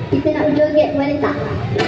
Kita nak joget boleh tak?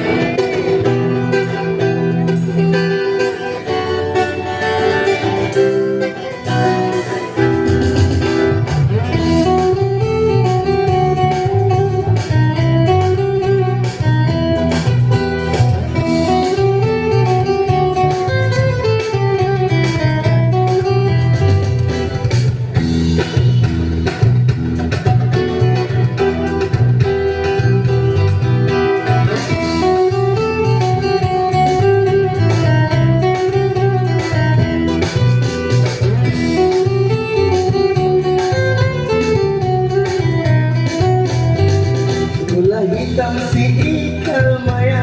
Hitam si ikan maya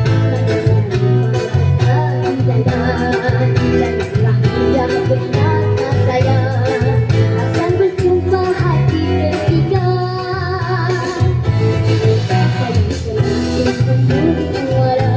akan berjumpa hati ketiga. Saya selalu memberi suara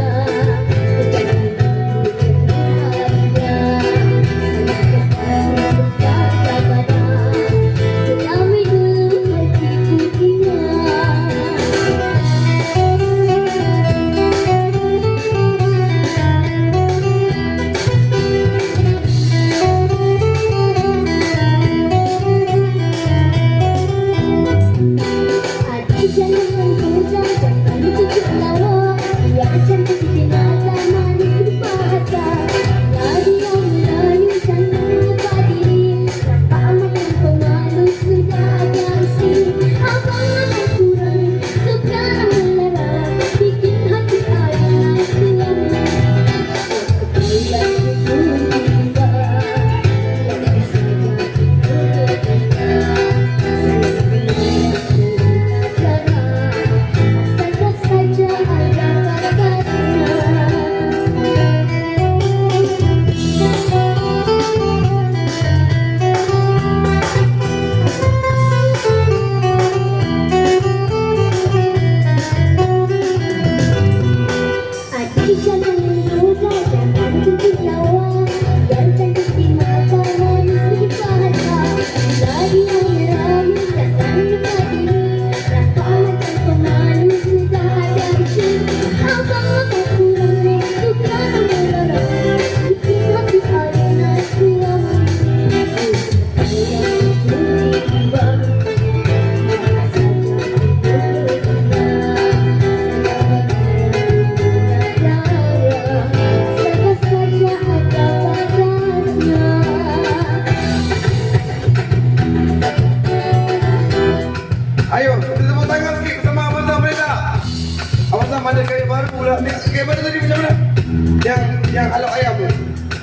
ada gaya baru pula. Gaya baru tadi macam mana? Yang alok ayam tu.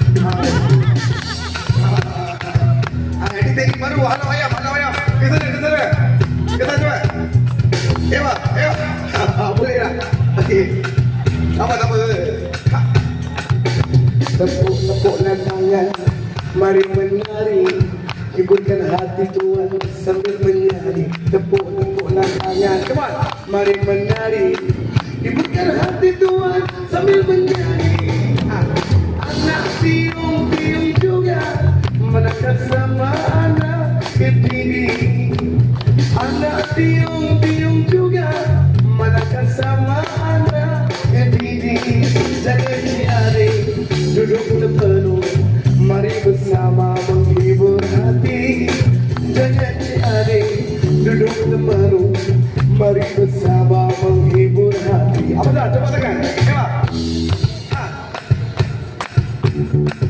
Ini teknik baru alok ayam. Ke sana. Kita cuba. Ewa. Boleh tak? Okey. Tak apa. Tepuk-tepuklah tangan, mari menari, hiburkan hati Tuhan sambil menyanyi. Tepuk-tepuklah tangan, come on, mari menari, hiburkan hati Tuhan sambil menyanyi. Anak piung juga menangkan sama anak kediri. Anak piung juga menangkan sama anak kediri. Jangan diare, duduk terpenuh, mari bersama menghibur hati. Jangan diare, duduk terpenuh, mari bersama menghibur hati. Apa dah? Coba tangan. Coba.